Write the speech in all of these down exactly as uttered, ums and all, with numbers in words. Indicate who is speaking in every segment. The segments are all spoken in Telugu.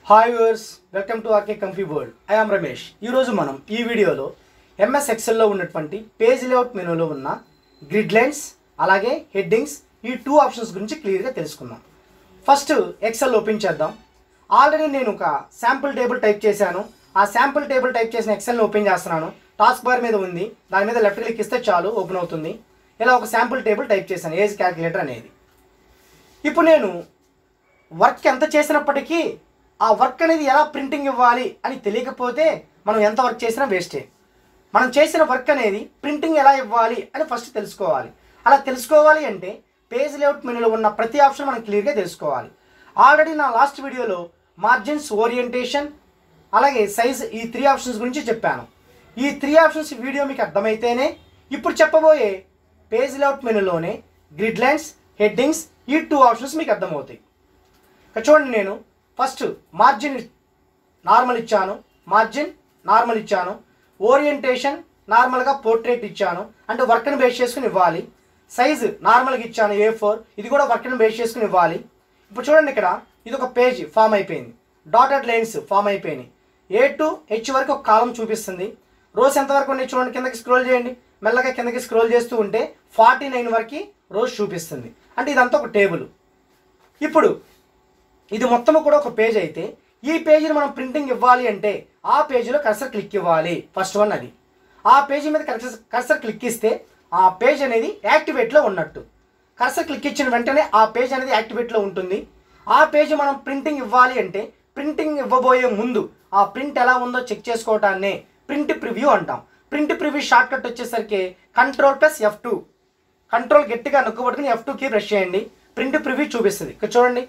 Speaker 1: Hi viewers, welcome to RK comfy world. I am Ramesh. ఈరోజు మనం ఈ వీడియోలో ఎంఎస్ ఎక్సెల్లో ఉన్నటువంటి పేజ్ లేఅవుట్ మెనూలో ఉన్న గ్రిడ్ లైన్స్ అలాగే హెడ్డింగ్స్ ఈ టూ ఆప్షన్స్ గురించి క్లియర్గా తెలుసుకుందాం. ఫస్ట్ ఎక్సెల్ ఓపెన్ చేద్దాం. ఆల్రెడీ నేను ఒక శాంపుల్ టేబుల్ టైప్ చేశాను. ఆ శాంపుల్ టేబుల్ టైప్ చేసిన ఎక్సెల్ని ఓపెన్ చేస్తున్నాను. టాస్క్ బార్ మీద ఉంది, దాని మీద లెఫ్ట్ క్లిక్ ఇస్తే చాలు ఓపెన్ అవుతుంది. ఇలా ఒక శాంపుల్ టేబుల్ టైప్ చేశాను, ఏజ్ క్యాలిక్యులేటర్ అనేది. ఇప్పుడు నేను వర్క్ ఎంత చేసినప్పటికీ ఆ వర్క్ అనేది ఎలా ప్రింటింగ్ ఇవ్వాలి అని తెలియకపోతే మనం ఎంత వర్క్ చేసినా వేస్టే. మనం చేసిన వర్క్ అనేది ప్రింటింగ్ ఎలా ఇవ్వాలి అని ఫస్ట్ తెలుసుకోవాలి. అలా తెలుసుకోవాలి అంటే పేజ్ లేఅవుట్ మెనూలో ఉన్న ప్రతి ఆప్షన్ మనం క్లియర్గా తెలుసుకోవాలి. ఆల్రెడీ నా లాస్ట్ వీడియోలో మార్జిన్స్, ఓరియంటేషన్ అలాగే సైజ్ ఈ త్రీ ఆప్షన్స్ గురించి చెప్పాను. ఈ త్రీ ఆప్షన్స్ వీడియో మీకు అర్థమైతేనే ఇప్పుడు చెప్పబోయే పేజ్ లేఅవుట్ మెనూలోనే గ్రిడ్ లైన్స్, హెడ్డింగ్స్ ఈ టూ ఆప్షన్స్ మీకు అర్థమవుతాయి. ఇక్కడ చూడండి, నేను ఫస్ట్ మార్జిన్ నార్మల్ ఇచ్చాను, మార్జిన్ నార్మల్ ఇచ్చాను, ఓరియంటేషన్ నార్మల్గా పోర్ట్రేట్ ఇచ్చాను, అంటే వర్క్ని బేస్ చేసుకుని ఇవ్వాలి. సైజు నార్మల్గా ఇచ్చాను ఏ ఫోర్, ఇది కూడా వర్క్ని బేస్ చేసుకుని ఇవ్వాలి. ఇప్పుడు చూడండి, ఇక్కడ ఇది ఒక పేజ్ ఫామ్ అయిపోయింది, డాటెడ్ లైన్స్ ఫామ్ అయిపోయినాయి. ఏ టు హెచ్ వరకు ఒక కాలం చూపిస్తుంది. రోస్ ఎంతవరకు ఉన్నాయి చూడండి, కిందకి స్క్రోల్ చేయండి, మెల్లగా కిందకి స్క్రోల్ చేస్తూ ఉంటే ఫార్టీ నైన్ వరకు రోస్ చూపిస్తుంది. అంటే ఇదంతా ఒక టేబుల్. ఇప్పుడు ఇది మొత్తము కూడా ఒక పేజ్ అయితే ఈ పేజీని మనం ప్రింటింగ్ ఇవ్వాలి అంటే ఆ పేజీలో కర్సర్ క్లిక్ ఇవ్వాలి. ఫస్ట్ వన్ అది. ఆ పేజీ మీద కర్సర్ కర్సర్ క్లిక్ ఇస్తే ఆ పేజ్ అనేది యాక్టివేట్లో ఉన్నట్టు. కర్సర్ క్లిక్ ఇచ్చిన వెంటనే ఆ పేజ్ అనేది యాక్టివేట్లో ఉంటుంది. ఆ పేజీ మనం ప్రింటింగ్ ఇవ్వాలి అంటే ప్రింటింగ్ ఇవ్వబోయే ముందు ఆ ప్రింట్ ఎలా ఉందో చెక్ చేసుకోవటాన్నే ప్రింట్ ప్రివ్యూ అంటాం. ప్రింట్ ప్రివ్యూ షార్ట్ కట్ వచ్చేసరికి control plus F two. Control గట్టిగా నొక్కబట్టుకుని ఎఫ్ టూకి ప్రెస్ చేయండి, ప్రింట్ ప్రివ్యూ చూపిస్తుంది. ఇక్కడ చూడండి,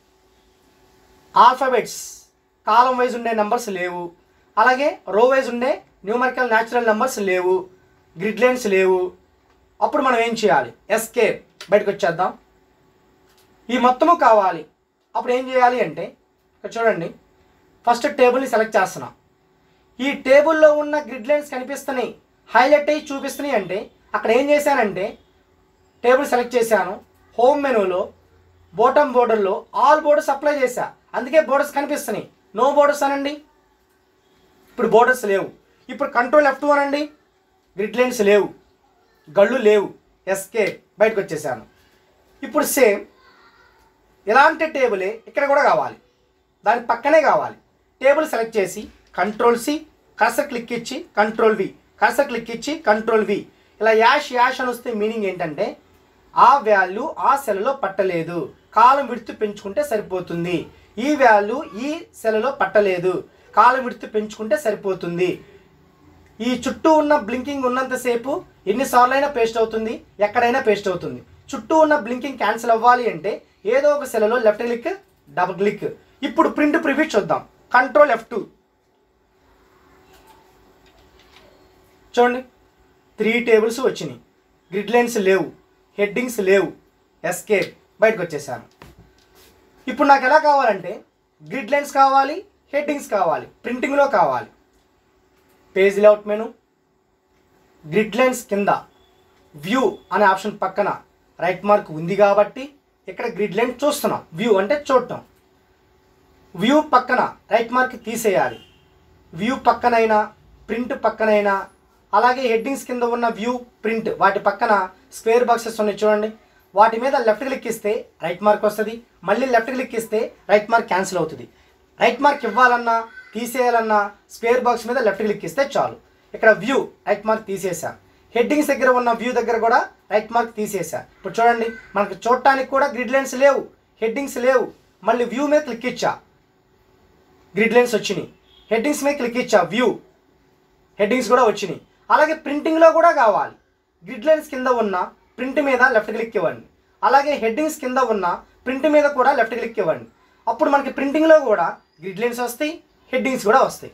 Speaker 1: ఆల్ఫాబెట్స్ కాలం వైజ్ ఉండే నెంబర్స్ లేవు, అలాగే రో వైజ్ ఉండే న్యూమరికల్ న్యాచురల్ నెంబర్స్ లేవు, గ్రిడ్ లైన్స్ లేవు. అప్పుడు మనం ఏం చేయాలి? ఎస్కేప్, బయటకు వచ్చేద్దాం. ఈ మొత్తము కావాలి. అప్పుడు ఏం చేయాలి అంటే ఇక్కడ చూడండి, ఫస్ట్ టేబుల్ని సెలెక్ట్ చేస్తున్నాం. ఈ టేబుల్లో ఉన్న గ్రిడ్ లైన్స్ కనిపిస్తున్నాయి, హైలైట్ అయ్యి చూపిస్తున్నాయి అంటే అక్కడ ఏం చేశానంటే టేబుల్ సెలెక్ట్ చేశాను. హోమ్ మెనూలో బాటమ్ బోర్డర్లో ఆల్ బోర్డర్స్ అప్లై చేశా, అందుకే బోర్డర్స్ కనిపిస్తున్నాయి. నో బోర్డర్స్ అనండి, ఇప్పుడు బోర్డర్స్ లేవు. ఇప్పుడు కంట్రోల్ ఎఫ్ టూ అనండి, గ్రిడ్ లైన్స్ లేవు, గళ్ళు లేవు. ఎస్కేప్, బయటకు వచ్చేసాను. ఇప్పుడు సేమ్ ఇలాంటి టేబులే ఇక్కడ కూడా కావాలి, దాని పక్కనే కావాలి. టేబుల్ సెలెక్ట్ చేసి కంట్రోల్ సి, కర్సర్ క్లిక్ ఇచ్చి కంట్రోల్ వి, కర్సర్ క్లిక్ ఇచ్చి కంట్రోల్ వి. ఇలా యాష్ యాష్ అని వస్తే మీనింగ్ ఏంటంటే ఆ వాల్యూ ఆ సెల్లో పట్టలేదు, కాలం విడ్త్ పెంచుకుంటే సరిపోతుంది. ఈ వాల్యూ ఈ సెల్లో పట్టలేదు, కాలం విడ్త్ పెంచుకుంటే సరిపోతుంది. ఈ చుట్టూ ఉన్న బ్లింకింగ్ ఉన్నంతసేపు ఎన్నిసార్లు అయినా పేస్ట్ అవుతుంది, ఎక్కడైనా పేస్ట్ అవుతుంది. చుట్టూ ఉన్న బ్లింకింగ్ క్యాన్సిల్ అవ్వాలి అంటే ఏదో ఒక సెల్లో లెఫ్ట్ క్లిక్, డబుల్ క్లిక్. ఇప్పుడు ప్రింట్ ప్రివ్యూ చూద్దాం. కంట్రోల్ ఎఫ్ టూ చూడండి, త్రీ టేబుల్స్ వచ్చినాయి, గ్రిడ్ లైన్స్ లేవు, హెడ్డింగ్స్ లేవు. ఎస్కేప్, బయటకు వచ్చేసాను. ఇప్పుడు నాకు ఎలా కావాలంటే గ్రిడ్ లైన్స్ కావాలి, హెడ్డింగ్స్ కావాలి, ప్రింటింగ్లో కావాలి. Page layout menu, grid lines కింద వ్యూ అనే ఆప్షన్ పక్కన రైట్ మార్క్ ఉంది కాబట్టి ఇక్కడ గ్రిడ్ లైన్ చూస్తున్నాం. వ్యూ అంటే చూడటం. వ్యూ పక్కన రైట్ మార్క్ తీసేయాలి. వ్యూ పక్కనైనా ప్రింట్ పక్కనైనా, అలాగే హెడ్డింగ్స్ కింద ఉన్న వ్యూ, ప్రింట్ వాటి పక్కన స్క్వేర్ బాక్సెస్ ఉన్నాయి చూడండి, వాటి మీద లెఫ్ట్ క్లిక్ ఇస్తే రైట్ మార్క్ వస్తుంది, మళ్ళీ లెఫ్ట్ క్లిక్ ఇస్తే రైట్ మార్క్ క్యాన్సిల్ అవుతుంది. రైట్ మార్క్ ఇవ్వాలన్నా తీసేయాలన్నా స్క్వేర్ బాక్స్ మీద లెఫ్ట్ క్లిక్ ఇస్తే చాలు. ఇక్కడ వ్యూ రైట్ మార్క్ తీసేసా, హెడ్డింగ్స్ దగ్గర ఉన్న వ్యూ దగ్గర కూడా రైట్ మార్క్ తీసేసా. ఇప్పుడు చూడండి, మనకు చూడటానికి కూడా గ్రిడ్ లైన్స్ లేవు, హెడ్డింగ్స్ లేవు. మళ్ళీ వ్యూ మీద క్లిక్ ఇచ్చా, గ్రిడ్ లైన్స్ వచ్చినాయి. హెడ్డింగ్స్ మీద క్లిక్ ఇచ్చా, వ్యూ, హెడ్డింగ్స్ కూడా వచ్చినాయి. అలాగే ప్రింటింగ్లో కూడా కావాలి. గ్రిడ్ లైన్స్ కింద ఉన్న ప్రింట్ మీద లెఫ్ట్ క్లిక్ ఇవ్వండి, అలాగే హెడ్డింగ్స్ కింద ఉన్న ప్రింట్ మీద కూడా లెఫ్ట్ క్లిక్ ఇవ్వండి. అప్పుడు మనకి ప్రింటింగ్లో కూడా గ్రిడ్ లైన్స్ వస్తాయి, హెడ్డింగ్స్ కూడా వస్తాయి.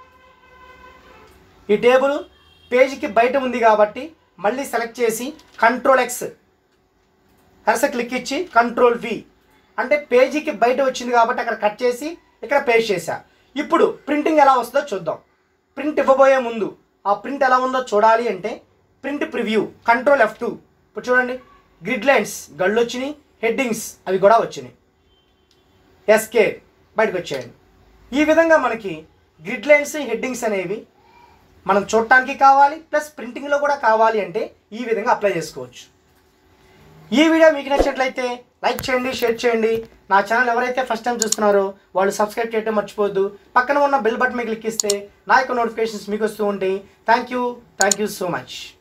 Speaker 1: ఈ టేబుల్ పేజీకి బయట ఉంది కాబట్టి మళ్ళీ సెలెక్ట్ చేసి కంట్రోల్ ఎక్స్, కర్సర్ క్లిక్ ఇచ్చి కంట్రోల్ వి, అంటే పేజీకి బయట వచ్చింది కాబట్టి అక్కడ కట్ చేసి ఇక్కడ పేస్ట్ చేశా. ఇప్పుడు ప్రింటింగ్ ఎలా వస్తుందో చూద్దాం. ప్రింట్ ఇవ్వబోయే ముందు ఆ ప్రింట్ ఎలా ఉందో చూడాలి అంటే print preview, control F two. ఇప్పుడు చూడండి, గ్రిడ్ లైన్స్ గళ్ళు వచ్చినాయి, హెడ్డింగ్స్ అవి కూడా వచ్చినాయి. ఎస్కేప్, బయటకు వచ్చేయండి. ఈ విధంగా మనకి గ్రిడ్ లైన్స్ హెడ్డింగ్స్ అనేవి మనం చూడటానికి కావాలి, ప్లస్ ప్రింటింగ్లో కూడా కావాలి అంటే ఈ విధంగా అప్లై చేసుకోవచ్చు. ఈ వీడియో మీకు నచ్చినట్లయితే లైక్ చేయండి, షేర్ చేయండి. నా ఛానల్ ఎవరైతే ఫస్ట్ టైం చూస్తున్నారో వాళ్ళు సబ్స్క్రైబ్ చేయడం మర్చిపోవద్దు. పక్కన ఉన్న బెల్ బటన్ మీద క్లిక్ ఇస్తే నా యొక్క నోటిఫికేషన్స్ మీకు వస్తూ ఉంటాయి. Thank you thank you so much.